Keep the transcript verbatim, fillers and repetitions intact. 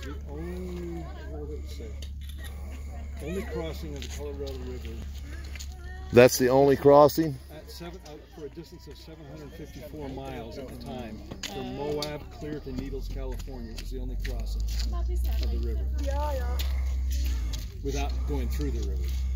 was the only, what did it say? Only crossing of the Colorado River. That's the only crossing? At seven, uh, for a distance of seven hundred fifty-four miles at the time, from Moab clear to Needles, California. It was the only crossing of the river. Without going through the river.